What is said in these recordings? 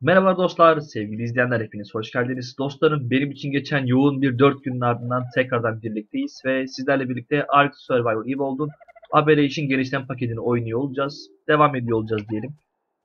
Merhaba dostlar, sevgili izleyenler hepiniz hoş geldiniz. Dostlarım benim için geçen yoğun bir 4 günün ardından tekrardan birlikteyiz ve sizlerle birlikte Ark Survival Evolved'un Aberration genişlem paketini oynuyor olacağız. Devam ediyor olacağız diyelim.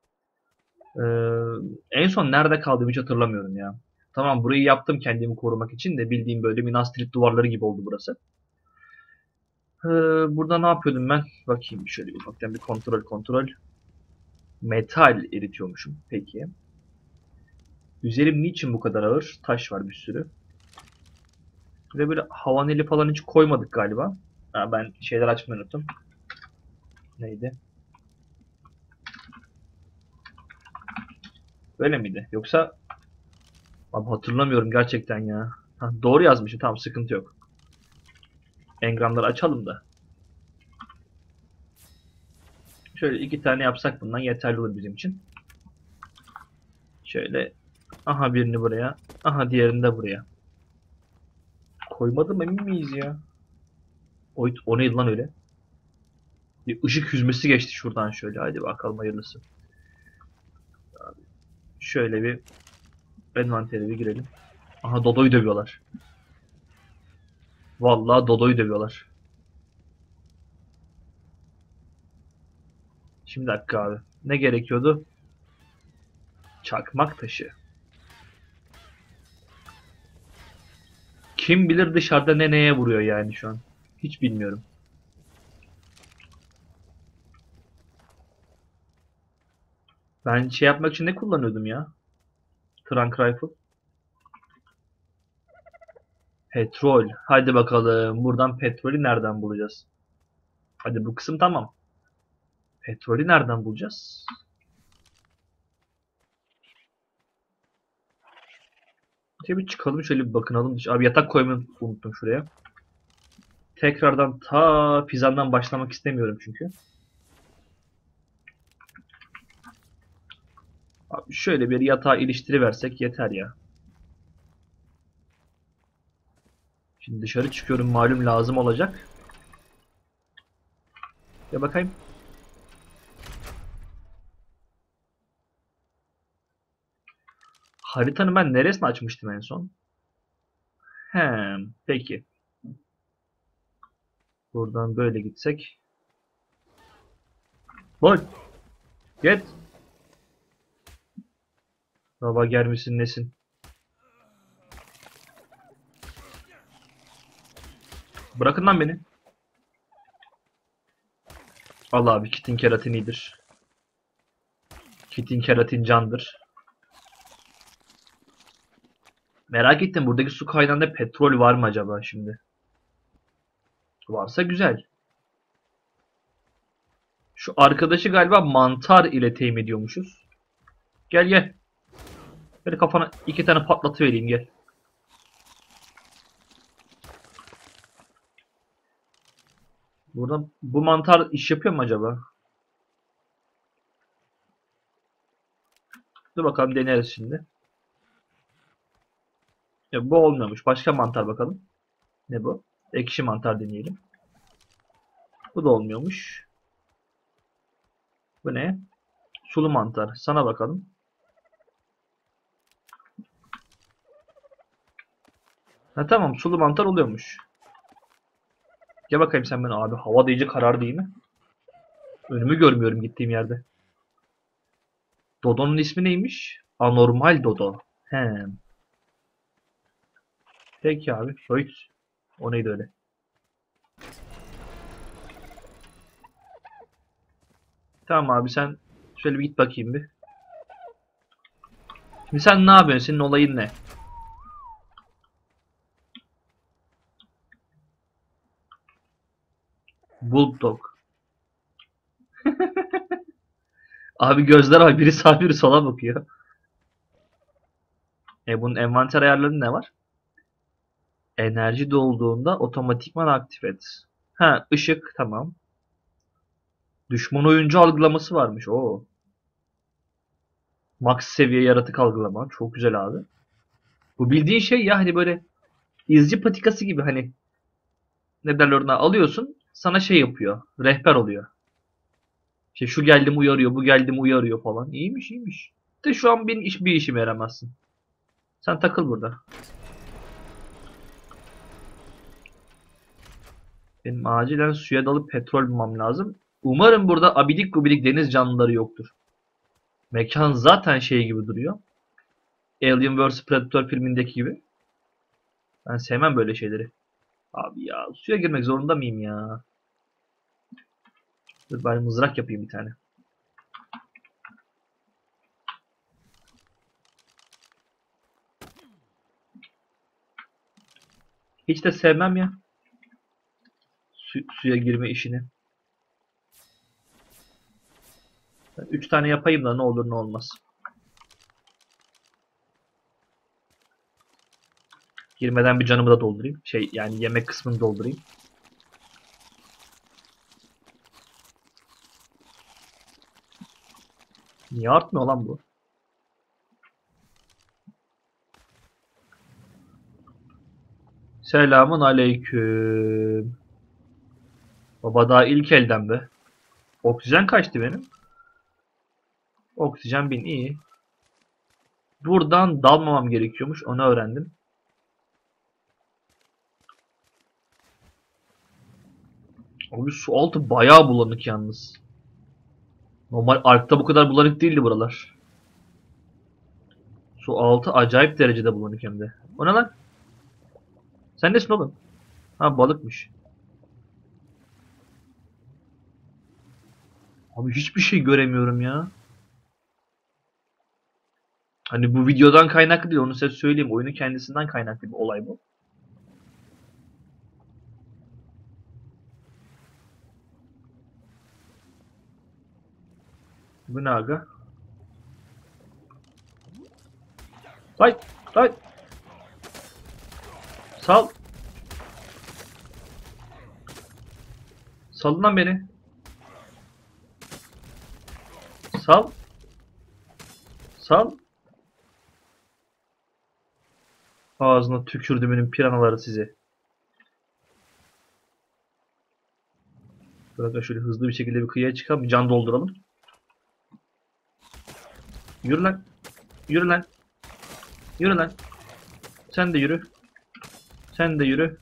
En son nerede kaldığımı hiç hatırlamıyorum ya. Tamam burayı yaptım kendimi korumak için de bildiğim böyle Minas Tirith duvarları gibi oldu burası. Ee, Burada ne yapıyordum ben? Bakayım şöyle ufaktan bir kontrol. Metal eritiyormuşum. Peki. Üzerim niçin bu kadar ağır? Taş var bir sürü. Ve böyle havaneli falan hiç koymadık galiba. Ha, ben şeyler açmayı unuttum. Neydi? Böyle miydi? Yoksa abi hatırlamıyorum gerçekten ya. Ha, doğru yazmışım. Tamam sıkıntı yok. Engramları açalım da. Şöyle iki tane yapsak bundan yeterli olur bizim için. Şöyle aha birini buraya. Aha diğerini de buraya. Koymadım emin miyiz ya? O neydi lan öyle? Bir ışık hüzmesi geçti şuradan şöyle. Hadi bakalım hayırlısı. Şöyle bir envantere bir girelim. Aha Dodo'yu dövüyorlar. Vallahi Dodo'yu dövüyorlar. Şimdi dakika abi. Ne gerekiyordu? Çakmak taşı. Kim bilir dışarıda neye vuruyor yani şu an. Hiç bilmiyorum. Ben şey yapmak için ne kullanıyordum ya? Trunk rifle. Petrol. Hadi bakalım. Buradan petrolü nereden bulacağız? Hadi bu kısım tamam. Petrolü nereden bulacağız? Şöyle bir çıkalım şöyle bir bakınalım. Abi yatak koymayı unuttum şuraya. Tekrardan ta Pizan'dan başlamak istemiyorum çünkü. Abi şöyle bir yatağa iliştiriversek yeter ya. Şimdi dışarı çıkıyorum malum lazım olacak. Ya bakayım. Haritanın ben neresini açmıştım en son? He, peki. Buradan böyle gitsek. Gol. Get. Baba gelmişsin nesin? Bırakın lan beni. Allah abi kitin keratin iyidir. Kitin keratin candır. Merak ettim buradaki su kaynağında petrol var mı acaba şimdi? Varsa güzel. Şu arkadaşı galiba mantar ile temin ediyormuşuz. Gel gel. Böyle kafana iki tane patlatıvereyim gel. Burada bu mantar iş yapıyor mu acaba? Dur bakalım deneriz şimdi. Ya, bu olmuyormuş. Başka mantar bakalım. Ne bu? Ekşi mantar deneyelim. Bu da olmuyormuş. Bu ne? Sulu mantar. Sana bakalım. Ha tamam sulu mantar oluyormuş. Gel bakayım sen bana abi. Hava da iyice karardı değil mi? Önümü görmüyorum gittiğim yerde. Dodo'nun ismi neymiş? Anormal Dodo. He. Peki abi. Hoyt. O neydi öyle? Tamam abi sen şöyle bir git bakayım bir. Şimdi sen ne yapıyorsun? Senin olayın ne? Bulldog. Abi gözler var. Biri sağa biri sola bakıyor. Bunun envanter ayarları ne var? Enerji dolduğunda otomatikman aktif et. Ha ışık tamam. Düşman oyuncu algılaması varmış. Oo. Max seviye yaratık algılama. Çok güzel abi. Bu bildiğin şey ya hani böyle izci patikası gibi hani ne derler ona alıyorsun sana şey yapıyor. Rehber oluyor. İşte şu geldim uyarıyor bu geldim uyarıyor falan. İyiymiş iyiymiş. De şu an bir işime yaramazsın. Sen takıl burada. Benim acilen suya dalıp petrol bulmam lazım. Umarım burada abidik gubidik deniz canlıları yoktur. Mekan zaten şey gibi duruyor. Alien vs Predator filmindeki gibi. Ben sevmem böyle şeyleri. Abi ya suya girmek zorunda mıyım ya? Dur bari mızrak yapayım bir tane. Hiç de sevmem ya. Suya girme işini. 3 tane yapayım da ne olur ne olmaz. Girmeden bir canımı da doldurayım. Yani yemek kısmını doldurayım. Niye artmıyor lan bu? Selamun aleyküm. Baba daha ilk elden be. Oksijen kaçtı benim? Oksijen 1000 iyi. Buradan dalmamam gerekiyormuş. Onu öğrendim. Abi su altı bayağı bulanık yalnız. Normal Ark'ta bu kadar bulanık değildi buralar. Su altı acayip derecede bulanık hem de. O ne lan? Sen nesin oğlum? Ha balıkmış. Abi hiçbir şey göremiyorum ya. Hani bu videodan kaynaklı değil onu size söyleyeyim. Oyunun kendisinden kaynaklı bir olay bu. Bu ne aga? Hay! Hay! Sal! Salın lan beni. Sal! Sal! Ağzına tükürdümünün piranaları sizi. Bırakın şöyle hızlı bir şekilde bir kıyıya çıkalım. Bir can dolduralım. Yürü lan. Yürü lan. Yürü lan. Sen de yürü. Sen de yürü.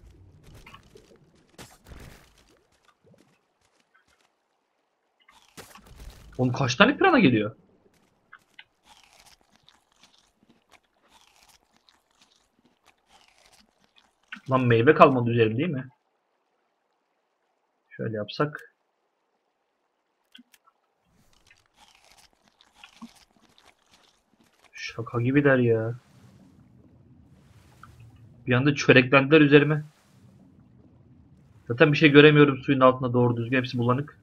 Oğlum kaç tane pirana geliyor? Lan meyve kalmadı üzerim değil mi? Şöyle yapsak. Şaka gibiler ya. Bir anda çöreklendiler üzerime. Zaten bir şey göremiyorum suyun altında doğru düzgün. Hepsi bulanık.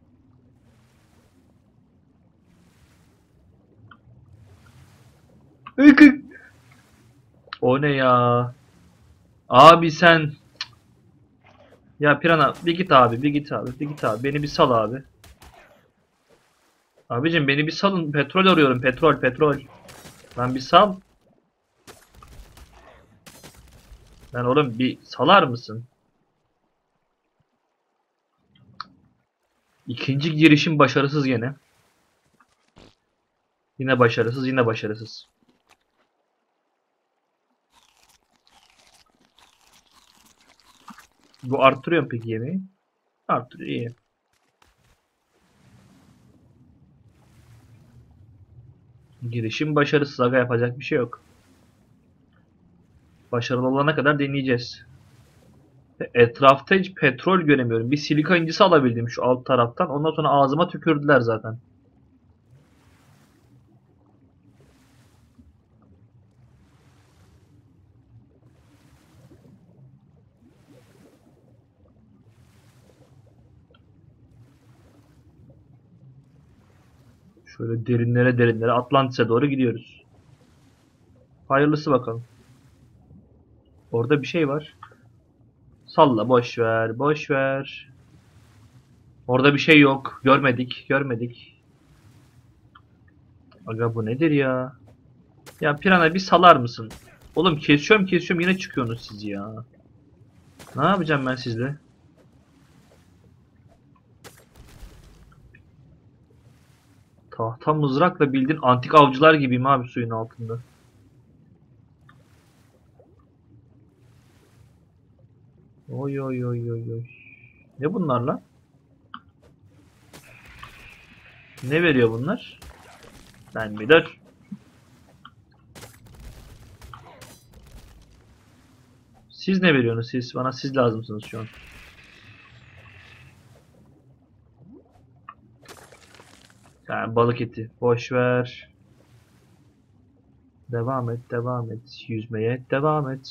Ikık. O ne ya? Abi sen. Ya pirana bir git abi bir git abi bir git abi. Beni bir sal abi. Abicim beni bir salın. Petrol arıyorum petrol petrol. Lan bir sal. Lan oğlum bir salar mısın? İkinci girişim başarısız gene. Yine başarısız yine başarısız. Bu arttırıyor mu peki yemeği? Arttırıyor iyi. Girişim başarısız aga yapacak bir şey yok. Başarılı olana kadar deneyeceğiz. Etrafta hiç petrol göremiyorum. Bir silika incisi alabildim şu alt taraftan. Ondan sonra ağzıma tükürdüler zaten. Şöyle derinlere derinlere Atlantis'e doğru gidiyoruz. Hayırlısı bakalım. Orada bir şey var. Salla boş ver, boş ver. Orada bir şey yok. Görmedik, görmedik. Aga bu nedir ya? Ya pirana bir salar mısın? Oğlum kesiyorum kesiyorum yine çıkıyorsunuz siz ya. Ne yapacağım ben sizle? Tahta mızrakla bildiğin antik avcılar gibiyim abi suyun altında. Oy oy oy oy oy. Ne bunlar lan? Ne veriyor bunlar? Ben bir dur. Siz ne veriyorsunuz siz? Bana siz lazımsınız şu an. Yani balık eti. Boş ver. Devam et, devam et. Yüzmeye devam et.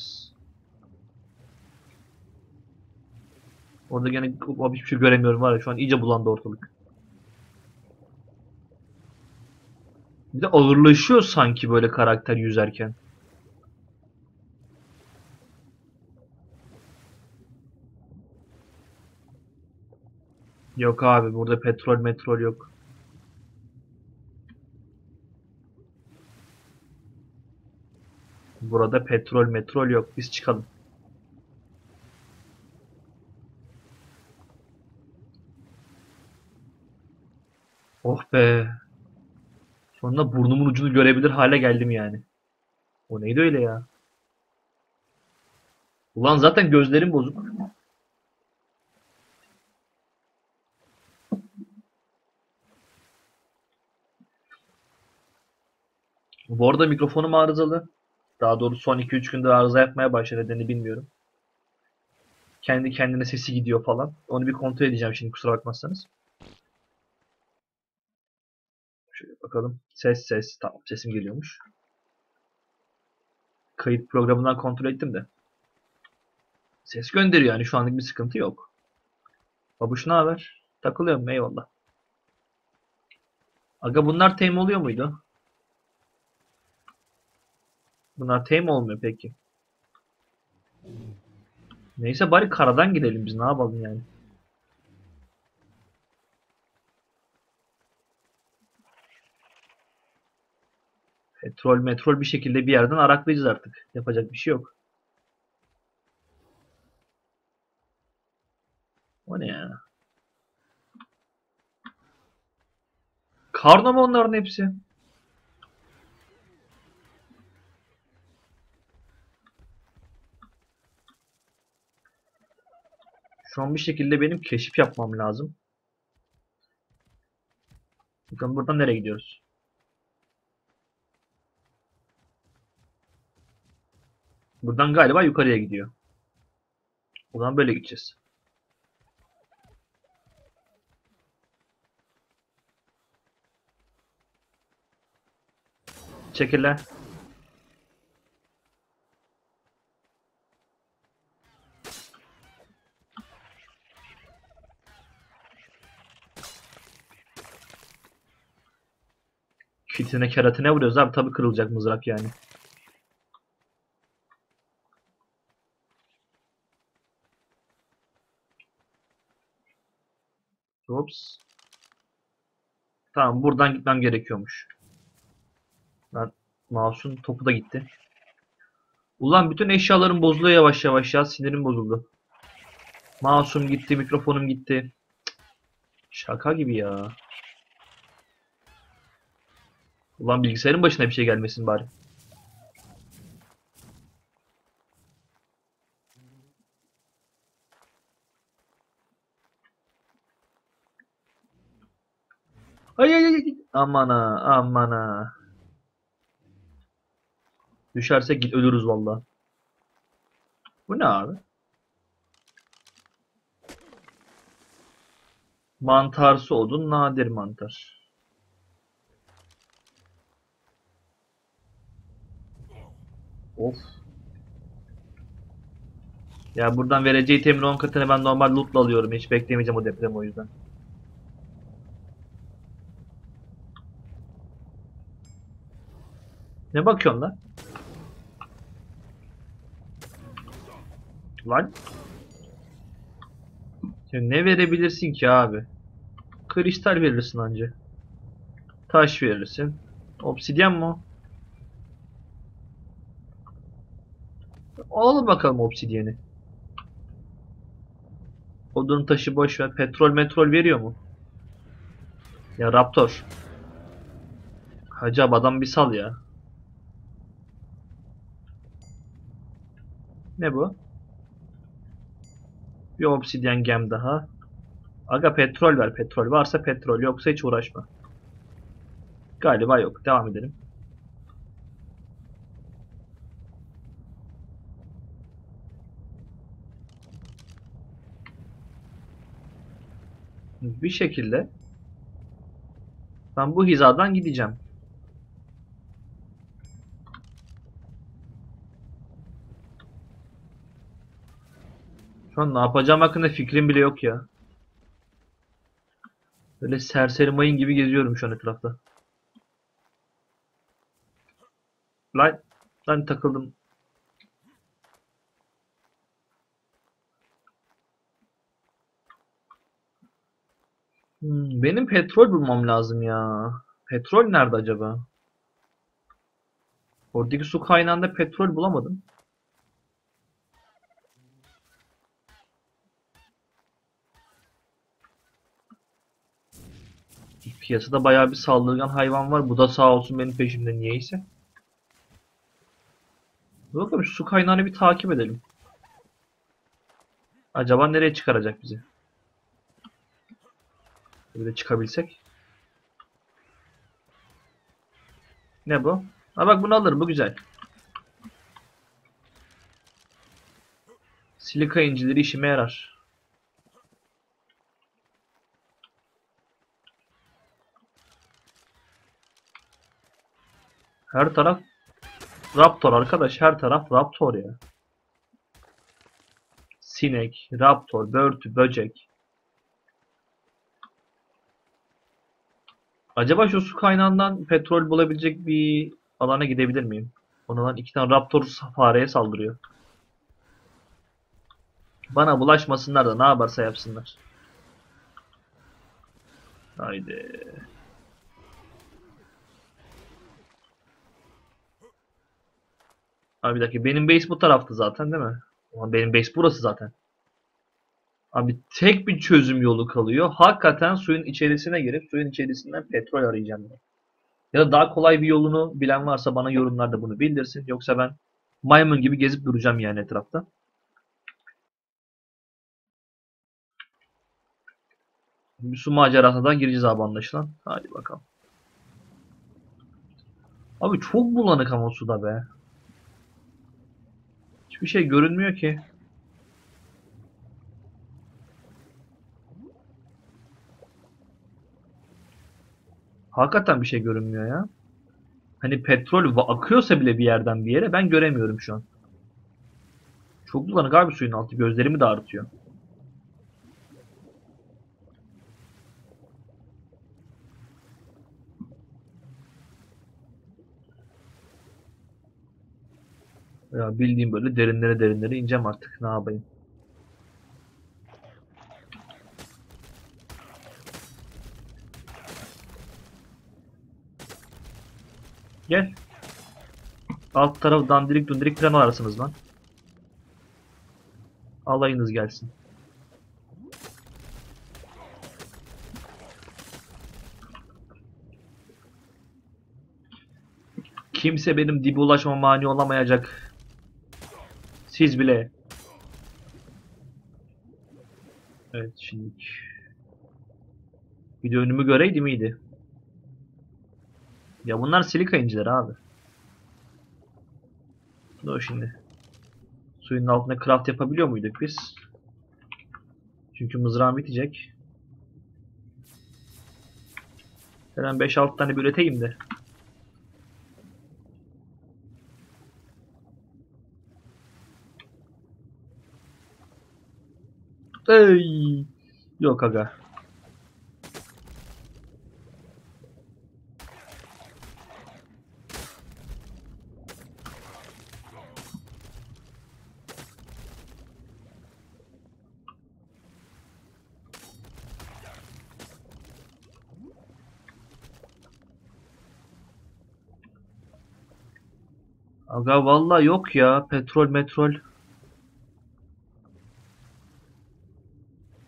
Orada gene hiçbir şey göremiyorum var ya. Şu an iyice bulandı ortalık. Bir de ağırlaşıyor sanki böyle karakter yüzerken. Yok abi burada petrol metrol yok. Burada petrol metrol yok. Biz çıkalım. Oh be. Sonunda burnumun ucunu görebilir hale geldim yani. O neydi öyle ya? Ulan zaten gözlerim bozuk. Bu arada mikrofonum arızalı. Daha doğrusu son 2-3 gündür arıza yapmaya başladı. Nedeni bilmiyorum. Kendi kendine sesi gidiyor falan. Onu bir kontrol edeceğim şimdi kusura bakmazsanız. Şöyle bakalım. Ses ses. Tamam sesim geliyormuş. Kayıt programından kontrol ettim de. Ses gönderiyor yani şu anlık bir sıkıntı yok. Babuş ne haber? Takılıyorum eyvallah. Aga bunlar tame oluyor muydu? Bunlar tame olmuyor peki. Neyse bari karadan gidelim biz ne yapalım yani. Petrol metrol bir şekilde bir yerden araklayacağız artık. Yapacak bir şey yok. O ne ya? Karno mu onların hepsi? Şu an bir şekilde benim keşif yapmam lazım. Bakın buradan nereye gidiyoruz? Buradan galiba yukarıya gidiyor. O zaman böyle gideceğiz. Çekirler. Fitine keratine vuruyoruz abi. Tabii kırılacak mızrak yani. Hops. Tamam buradan gitmem gerekiyormuş. Ben mouse'un topu da gitti. Ulan bütün eşyalarım bozuluyor yavaş yavaş ya. Sinirim bozuldu. Mouse'um gitti, mikrofonum gitti. Şaka gibi ya. Ulan bilgisayarın başına bir şey gelmesin bari. Ay ay ay. Aman ha, aman ha. Düşersek git ölürüz valla. Bu ne abi? Mantarsı odun nadir mantar. Of. Ya buradan vereceği temin 10 katını ben normal loot'la alıyorum. Hiç beklemeyeceğim o depremi o yüzden. Ne bakıyorsun lan? Lan? Sen ne verebilirsin ki abi? Kristal verirsin anca. Taş verirsin. Obsidyen mi o? Alalım bakalım obsidyeni. Odun taşı boş ver. Petrol metrol veriyor mu? Ya Raptor. Acaba adam bir sal ya. Ne bu? Bir obsidyen gem daha. Aga petrol ver, petrol. Varsa petrol, yoksa hiç uğraşma. Galiba yok. Devam edelim. Bir şekilde ben bu hizadan gideceğim. Şu an ne yapacağım hakkında fikrim bile yok ya. Böyle serseri mayın gibi geziyorum şu an etrafta. Lan, lan takıldım. Benim petrol bulmam lazım ya. Petrol nerede acaba? Oradaki su kaynağında petrol bulamadım. Piyasada bayağı bir saldırgan hayvan var. Bu da sağ olsun benim peşimde niyeyse. Dur bakalım şu su kaynağını bir takip edelim. Acaba nereye çıkaracak bizi? Böyle çıkabilsek. Ne bu? Ha bak bunu alırım, bu güzel. Silika incileri işime yarar. Her taraf Raptor arkadaş, her taraf Raptor ya. Sinek, Raptor, börtü, böcek. Acaba şu su kaynağından petrol bulabilecek bir alana gidebilir miyim? Ondan iki tane Raptor fareye saldırıyor. Bana bulaşmasınlar da ne yaparsa yapsınlar. Haydi. Abi bir dakika, benim base bu tarafta zaten değil mi? Ama benim base burası zaten. Abi tek bir çözüm yolu kalıyor. Hakikaten suyun içerisine girip suyun içerisinden petrol arayacağım ben. Ya da daha kolay bir yolunu bilen varsa bana yorumlarda bunu bildirsin. Yoksa ben maymun gibi gezip duracağım yani etrafta. Bir su macerasına da gireceğiz abi anlaşılan. Hadi bakalım. Abi çok bulanık ama suda be. Hiçbir şey görünmüyor ki. Hakikaten bir şey görünmüyor ya. Hani petrol akıyorsa bile bir yerden bir yere ben göremiyorum şu an. Çok bulanık abi suyun altı. Gözlerimi de ağrıtıyor. Ya bildiğim böyle derinlere derinlere ineceğim artık. Ne yapayım? Gel. Alt taraf dandirik dundirik plan arasınız lan. Alayınız gelsin. Kimse benim dibe ulaşmama mani olamayacak. Siz bile. Evet şimdi. Bir de önümü göreydi miydi? Ya bunlar silika incileri abi. Dur şimdi. Suyun altında craft yapabiliyor muyduk biz? Çünkü mızrağım bitecek. Hemen 5-6 tane bir üreteyim de. Ey! Yok aga. Aga vallahi yok ya. Petrol metrol.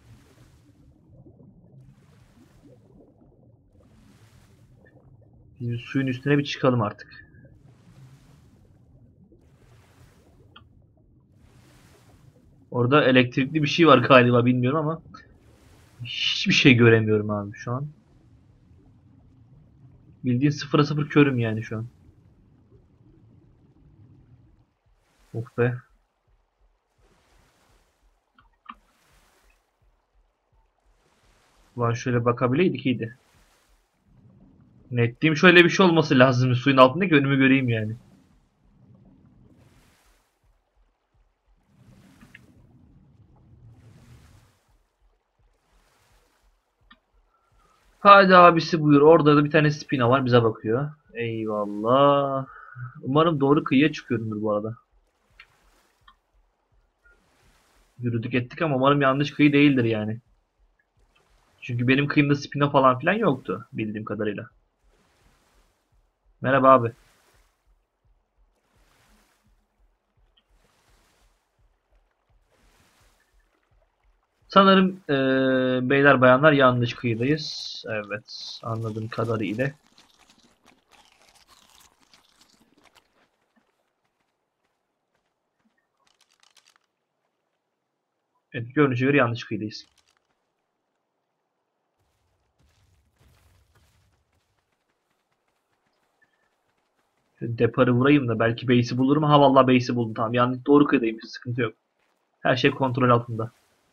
Biz Suyun üstüne bir çıkalım artık. Orada elektrikli bir şey var galiba, bilmiyorum ama hiçbir şey göremiyorum abi şu an. Bildiğin sıfıra sıfır körüm yani şu an. Of be. Ulan şöyle bakabileydik iyiydi. Netliğim şöyle bir şey olması lazım suyun altında ki önümü göreyim yani. Hadi abisi buyur. Orada da bir tane spina var, bize bakıyor. Eyvallah. Umarım doğru kıyıya çıkıyorumdur bu arada. Yürüdük ettik ama umarım yanlış kıyı değildir yani. Çünkü benim kıyımda spina falan filan yoktu bildiğim kadarıyla. Merhaba abi. Sanırım beyler bayanlar yanlış kıyıdayız. Evet, anladığım kadarıyla. Evet, görünüşe göre yanlış kıyıdayız. Deparı vurayım da belki base'i bulurum. Ha vallahi base'i buldum. Tamam, yanlış doğru kıyıdayım. Sıkıntı yok. Her şey kontrol altında.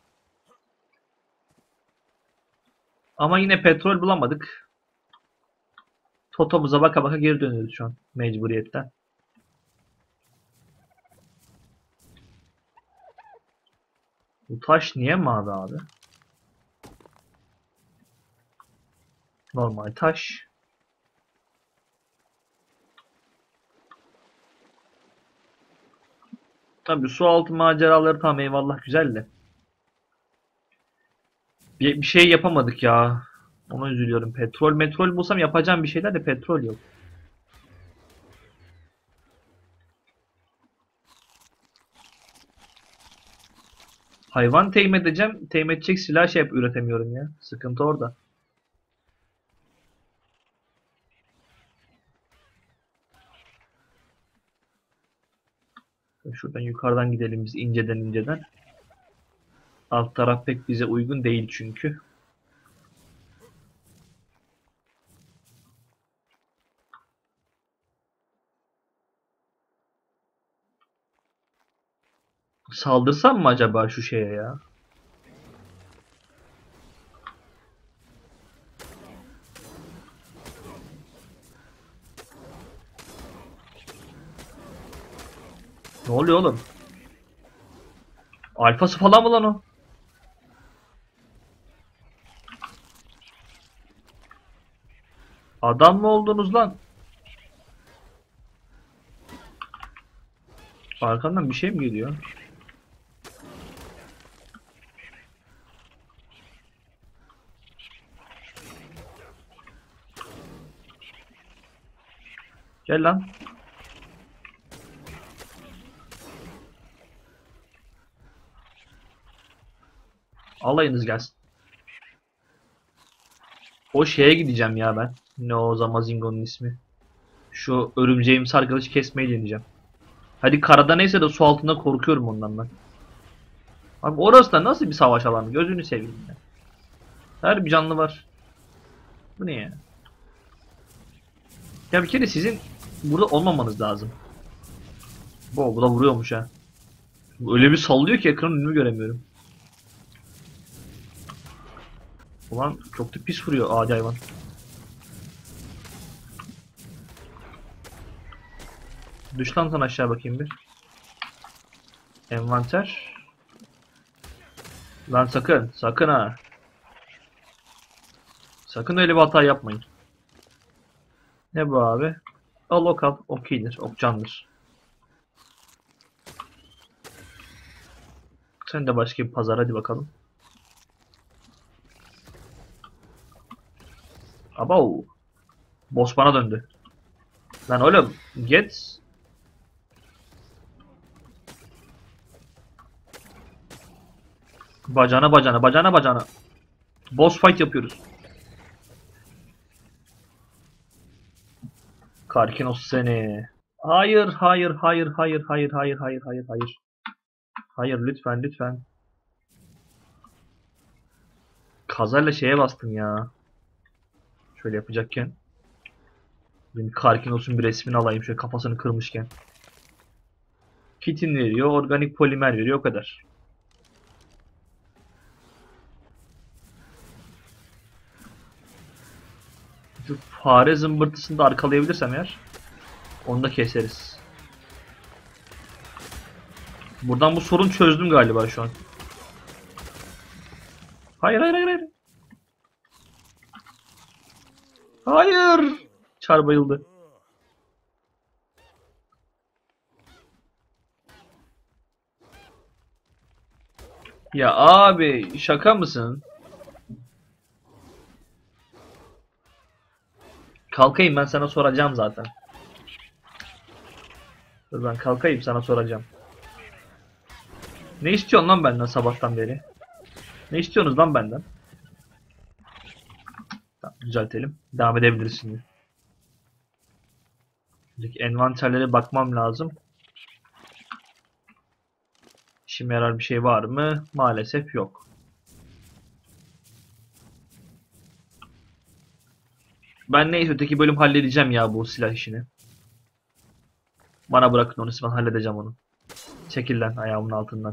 Ama yine petrol bulamadık. Totomuza baka baka geri dönüyoruz şu an mecburiyetten. Bu taş niye mavi abi? Normal taş. Tabii su altı maceraları tam eyvallah güzel de. Bir şey yapamadık ya. Ona üzülüyorum. Metrol bulsam yapacağım bir şeyler de petrol yok. Hayvan temin edeceğim. Temin edecek silah şey üretemiyorum ya. Sıkıntı orada. Şuradan yukarıdan gidelim biz inceden inceden. Alt taraf pek bize uygun değil çünkü. Saldırsam mı acaba şu şeye ya? Ne oluyor oğlum? Alfası falan mı lan o? Adam mı oldunuz lan? Arkandan bir şey mi geliyor? Gel lan. Alayınız gelsin. O şeye gideceğim ya ben. Ne o Zamazingo'nun ismi? Şu örümceğimsi arkadaşı kesmeyi deneyeceğim. Hadi karada neyse de su altında korkuyorum ondan ben. Abi orası da nasıl bir savaş alanı? Gözünü seveyim ya. Her bir canlı var. Bu ne ya? Ya bir kere sizin burada olmamanız lazım. Bu da vuruyormuş ha. Öyle bir sallıyor ki ekranın önünü göremiyorum. Ulan çok da pis vuruyor adi hayvan. Düş lan sen aşağı bakayım bir. Envanter. Lan sakın. Sakın ha. Sakın öyle bir hata yapmayın. Ne bu abi? Al ok al. Ok iyidir. Ok candır. Sen de başka bir pazar hadi bakalım. Abo. Boss bana döndü. Lan oğlum. Get. Bacana bacana. Bacana bacana. Boss fight yapıyoruz. Karkinos seni. Hayır, hayır, hayır, hayır, hayır, hayır, hayır, hayır, hayır. Hayır, lütfen, lütfen. Kazayla şeye bastım ya. Şöyle yapacakken. Benim Karkinos'un bir resmini alayım şöyle kafasını kırmışken. Kitin veriyor, organik polimer veriyor, o kadar. Şu fare zımbırtısını da arkalayabilirsem eğer onu da keseriz. Buradan bu sorun çözdüm galiba şu an. Hayır, hayır, hayır, hayır. Hayır. Çar bayıldı. Ya abi şaka mısın? Kalkayım ben sana soracağım zaten. Dur ben kalkayım sana soracağım. Ne istiyorsun lan benden sabahtan beri? Ne istiyorsunuz lan benden? Tamam, düzeltelim. Devam edebiliriz şimdi. Şimdiki envanterlere bakmam lazım. İşime yarar bir şey var mı? Maalesef yok. Ben neyse öteki bölüm halledeceğim ya bu silah işini. Bana bırakın onu, ben halledeceğim onu. Çekil lan ayağımın altından.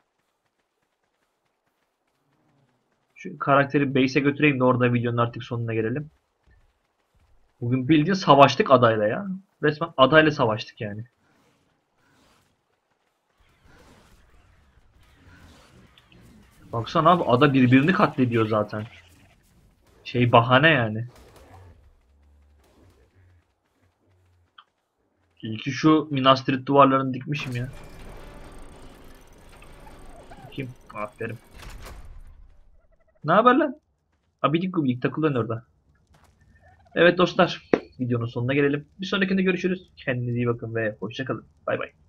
Şu karakteri base'e götüreyim de orada videonun artık sonuna gelelim. Bugün bildiğin savaştık adayla ya. Resmen adayla savaştık yani. Baksana abi ada birbirini katlediyor zaten. Şey bahane yani. İyi ki şu Minas Tirith duvarlarını dikmişim ya. Bakayım. Aferin. Ne haber lan? Abidik gubidik takılın orada. Evet dostlar. Videonun sonuna gelelim. Bir sonrakinde görüşürüz. Kendinize iyi bakın ve hoşça kalın. Bay bay.